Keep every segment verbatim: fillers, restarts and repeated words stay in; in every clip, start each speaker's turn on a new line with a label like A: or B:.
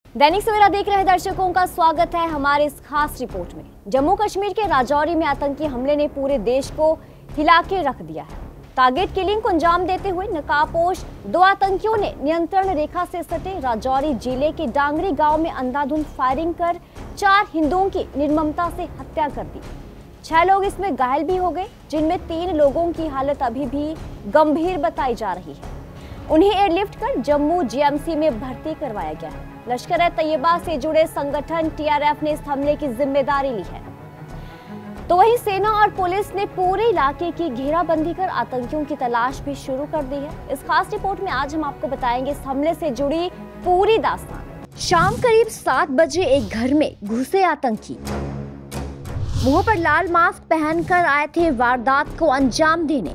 A: दैनिक सवेरा देख रहे दर्शकों का स्वागत है हमारे इस खास रिपोर्ट में। जम्मू कश्मीर के राजौरी में आतंकी हमले ने पूरे देश को हिला के रख दिया है। टारगेट किलिंग को अंजाम देते हुए नकाबपोश दो आतंकियों ने नियंत्रण रेखा से सटे राजौरी जिले के डांगरी गांव में अंधाधुंध फायरिंग कर चार हिंदुओं की निर्ममता से हत्या कर दी। छह लोग इसमें घायल भी हो गए, जिनमें तीन लोगों की हालत अभी भी गंभीर बताई जा रही है। उन्हें एयरलिफ्ट कर जम्मू जीएमसी में भर्ती करवाया गया है। लश्कर-ए-तैयबा से जुड़े संगठन टीआरएफ ने इस हमले की जिम्मेदारी ली है। तो वहीं सेना और पुलिस ने पूरे इलाके की घेराबंदी कर आतंकियों की तलाश भी शुरू कर दी है। इस खास रिपोर्ट में आज हम आपको बताएंगे इस हमले से जुड़ी पूरी दास्तान। शाम करीब सात बजे एक घर में घुसे आतंकी मुंह पर लाल मास्क पहनकर आए थे वारदात को अंजाम देने।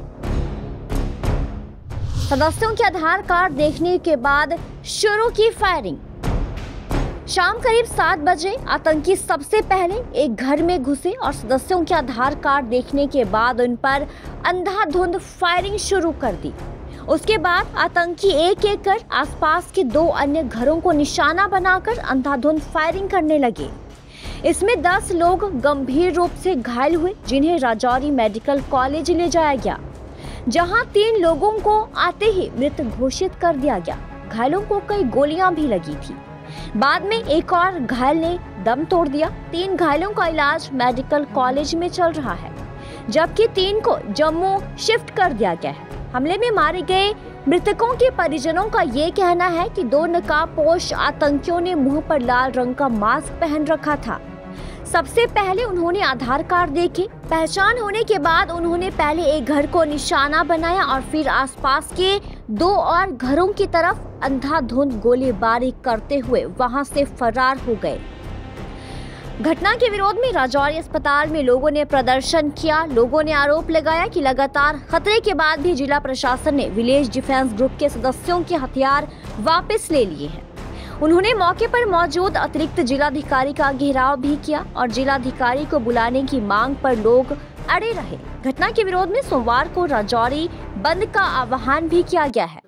A: सदस्यों के आधार कार्ड देखने के बाद शुरू की फायरिंग। शाम करीब सात बजे आतंकी सबसे पहले एक घर में घुसे और सदस्यों के आधार कार्ड देखने के बाद उन पर अंधाधुंध फायरिंग शुरू कर दी। उसके बाद आतंकी एक एक कर आसपास के दो अन्य घरों को निशाना बनाकर अंधाधुंध फायरिंग करने लगे। इसमें दस लोग गंभीर रूप से घायल हुए, जिन्हें राजौरी मेडिकल कॉलेज ले जाया गया, जहां तीन लोगों को आते ही मृत घोषित कर दिया गया। घायलों को कई गोलियां भी लगी थी। बाद में एक और घायल ने दम तोड़ दिया। तीन घायलों का इलाज मेडिकल कॉलेज में चल रहा है, जबकि तीन को जम्मू शिफ्ट कर दिया गया है। हमले में मारे गए मृतकों के परिजनों का ये कहना है कि दो नकाबपोश आतंकियों ने मुंह पर लाल रंग का मास्क पहन रखा था। सबसे पहले उन्होंने आधार कार्ड देखे। पहचान होने के बाद उन्होंने पहले एक घर को निशाना बनाया और फिर आसपास के दो और घरों की तरफ अंधाधुंध गोलीबारी करते हुए वहां से फरार हो गए। घटना के विरोध में राजौरी अस्पताल में लोगों ने प्रदर्शन किया। लोगों ने आरोप लगाया कि लगातार खतरे के बाद भी जिला प्रशासन ने विलेज डिफेंस ग्रुप के सदस्यों के हथियार वापस ले लिए हैं। उन्होंने मौके पर मौजूद अतिरिक्त जिलाधिकारी का घेराव भी किया और जिलाधिकारी को बुलाने की मांग पर लोग अड़े रहे। घटना के विरोध में सोमवार को राजौरी बंद का आह्वान भी किया गया है।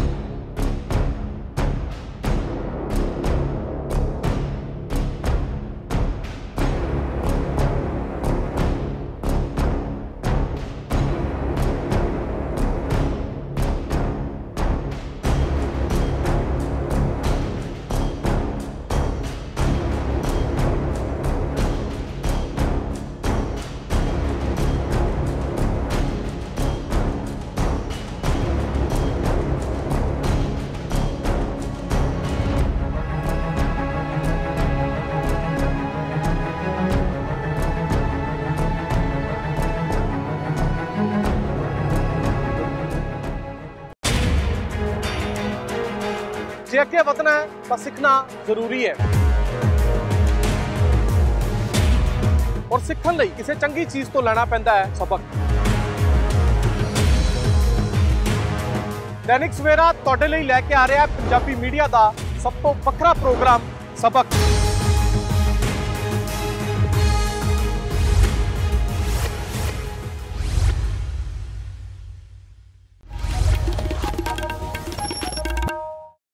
B: ਜੇ ਅੱਗੇ ਵਧਣਾ ਹੈ ਤਾਂ ਸਿੱਖਣਾ ਜ਼ਰੂਰੀ ਹੈ ਔਰ ਸਿੱਖਣ ਲਈ ਕਿਸੇ ਚੰਗੀ ਚੀਜ਼ ਤੋਂ ਲੈਣਾ ਪੈਂਦਾ ਹੈ ਸਬਕ। दैनिक सवेरा ਤੁਹਾਡੇ ਲਈ ਲੈ ਕੇ ਆ ਰਿਹਾ ਹੈ ਪੰਜਾਬੀ ਮੀਡੀਆ ਦਾ ਸਭ ਤੋਂ ਵੱਖਰਾ ਪ੍ਰੋਗਰਾਮ ਸਬਕ।